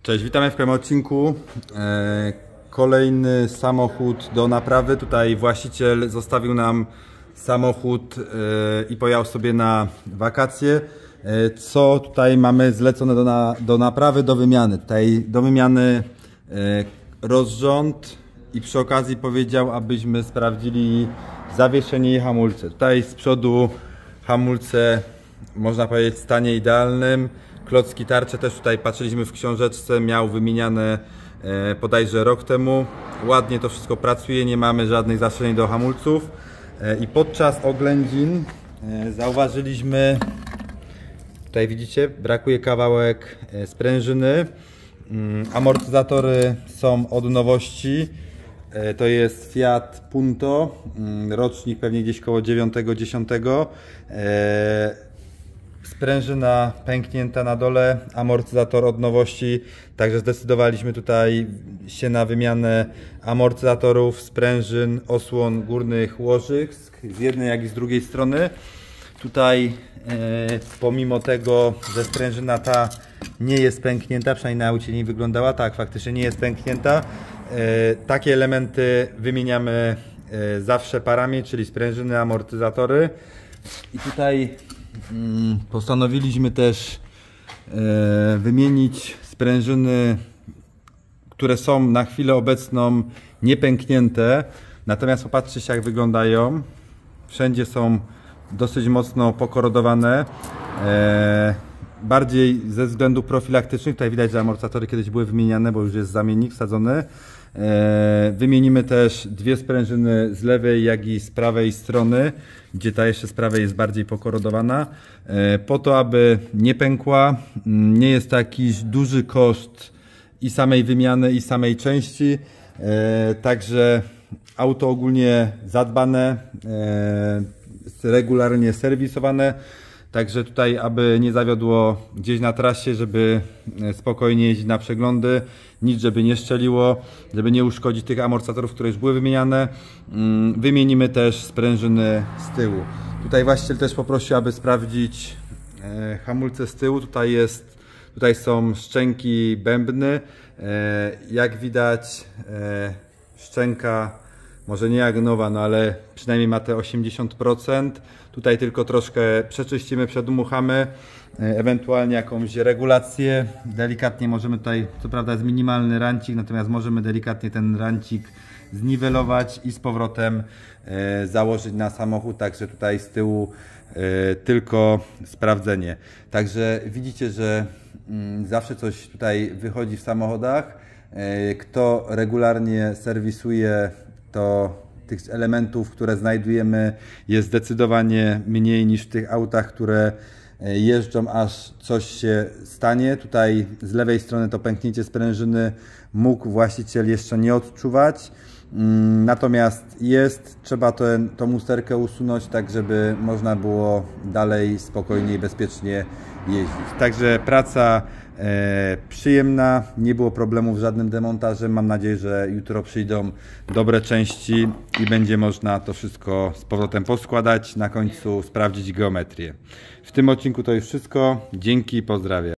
Cześć, witamy w kolejnym odcinku. Kolejny samochód do naprawy. Tutaj właściciel zostawił nam samochód i pojechał sobie na wakacje. Co tutaj mamy zlecone do naprawy, do wymiany? Tutaj do wymiany rozrząd i przy okazji powiedział, abyśmy sprawdzili zawieszenie i hamulce. Tutaj z przodu hamulce, można powiedzieć, w stanie idealnym. Klocki, tarcze też tutaj patrzyliśmy w książeczce, miał wymieniane bodajże rok temu. Ładnie to wszystko pracuje, nie mamy żadnych zastrzeżeń do hamulców. I podczas oględzin zauważyliśmy, tutaj widzicie, brakuje kawałek sprężyny. Amortyzatory są od nowości. To jest Fiat Punto, rocznik pewnie gdzieś koło 9-10. Sprężyna pęknięta na dole, amortyzator od nowości, także zdecydowaliśmy tutaj się na wymianę amortyzatorów, sprężyn, osłon górnych łożysk z jednej jak i z drugiej strony. Tutaj pomimo tego, że sprężyna ta nie jest pęknięta, przynajmniej na aucie nie wyglądała, tak, faktycznie nie jest pęknięta, takie elementy wymieniamy zawsze parami, czyli sprężyny, amortyzatory. I tutaj postanowiliśmy też wymienić sprężyny, które są na chwilę obecną niepęknięte, natomiast popatrzcie się, jak wyglądają. Wszędzie są dosyć mocno pokorodowane, bardziej ze względów profilaktycznych. Tutaj widać, że amortyzatory kiedyś były wymieniane, bo już jest zamiennik wsadzony. Wymienimy też dwie sprężyny z lewej, jak i z prawej strony, gdzie ta jeszcze z prawej jest bardziej pokorodowana, po to, aby nie pękła. Nie jest to jakiś duży koszt i samej wymiany, i samej części, także auto ogólnie zadbane, regularnie serwisowane. Także tutaj, aby nie zawiodło gdzieś na trasie, żeby spokojnie jeździć na przeglądy, nic żeby nie szczeliło, żeby nie uszkodzić tych amortyzatorów, które już były wymieniane. Wymienimy też sprężyny z tyłu. Tutaj właściciel też poprosił, aby sprawdzić hamulce z tyłu. Tutaj są szczęki bębny. Jak widać, szczęka może nie jak nowa, no ale przynajmniej ma te 80%. Tutaj tylko troszkę przeczyścimy, przedmuchamy, ewentualnie jakąś regulację. Delikatnie możemy tutaj, co prawda jest minimalny rancik, natomiast możemy delikatnie ten rancik zniwelować i z powrotem założyć na samochód, także tutaj z tyłu tylko sprawdzenie. Także widzicie, że zawsze coś tutaj wychodzi w samochodach. Kto regularnie serwisuje, to tych elementów, które znajdujemy, jest zdecydowanie mniej niż w tych autach, które jeżdżą, aż coś się stanie. Tutaj z lewej strony to pęknięcie sprężyny mógł właściciel jeszcze nie odczuwać. Natomiast trzeba tą usterkę usunąć, tak żeby można było dalej spokojnie i bezpiecznie jeździć. Także praca przyjemna, nie było problemów z żadnym demontażem. Mam nadzieję, że jutro przyjdą dobre części i będzie można to wszystko z powrotem poskładać, na końcu sprawdzić geometrię. W tym odcinku to już wszystko. Dzięki, pozdrawiam.